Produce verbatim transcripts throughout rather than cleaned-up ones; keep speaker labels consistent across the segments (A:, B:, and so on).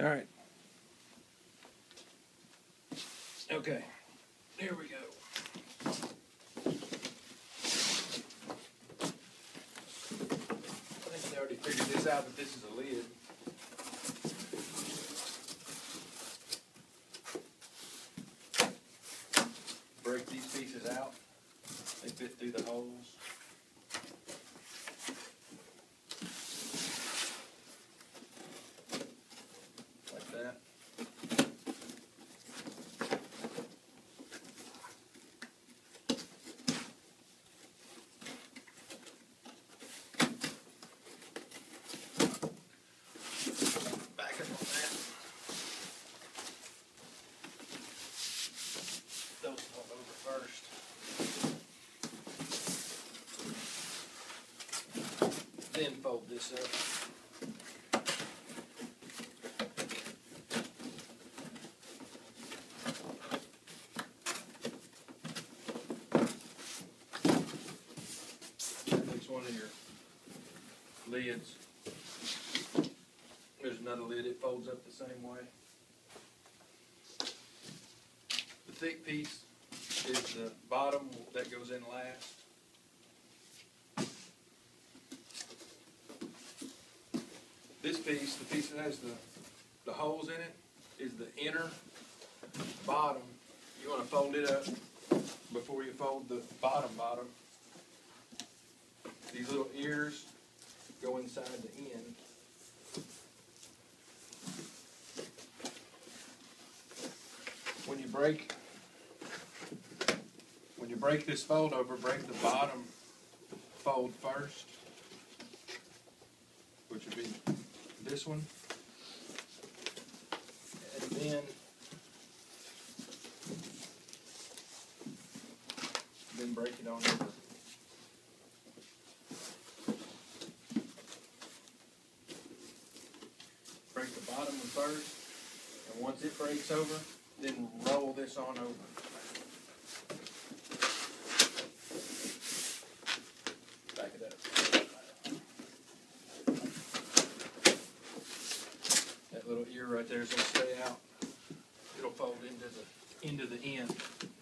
A: All right. Okay. Here we go. I think they already figured this out, but this is a lid. Break these pieces out. They fit through the holes. Like that. Back up on that. Those fold over first. Then fold this up. Takes one of your lids. There's another lid, it folds up the same way. The thick piece is the bottom that goes in last. This piece, the piece that has the, the holes in it, is the inner bottom. You want to fold it up before you fold the bottom bottom. These little ears go inside the end. When you break, when you break this fold over, break the bottom fold first, which would be this one, and then then break it on over. Break the bottom one first, and once it breaks over, then roll this on over. Back it up. That little ear right there is going to stay out. It'll fold into the into the end.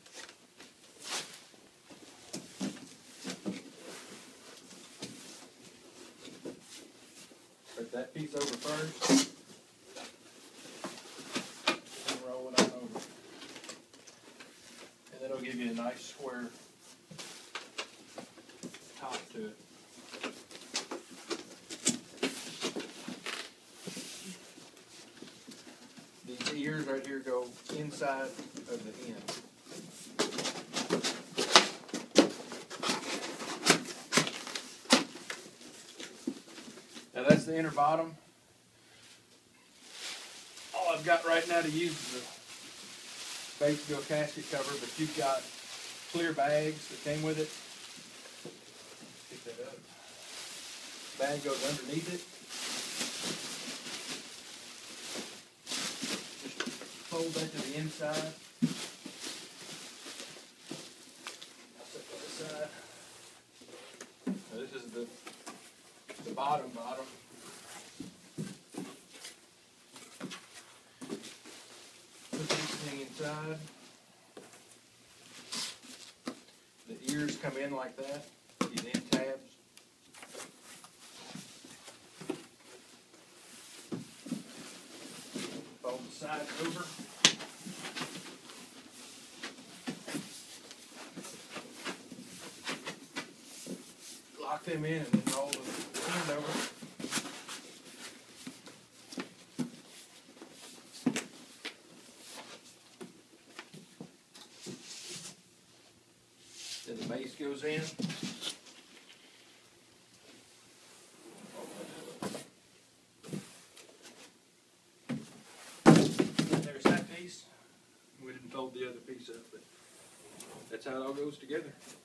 A: Break that piece over first. That'll give you a nice square top to it. These ears right here go inside of the end. Now that's the inner bottom. All I've got right now to use is the Batesville casket cover, but you've got clear bags that came with it. Pick that up. Bag goes underneath it. Just fold that to the inside. I'll set that aside. Now this is the the bottom bottom. Inside. The ears come in like that, these end tabs. Fold the sides over. Lock them in and then roll the end over. Then the base goes in. And there's that piece. We didn't fold the other piece up, but that's how it all goes together.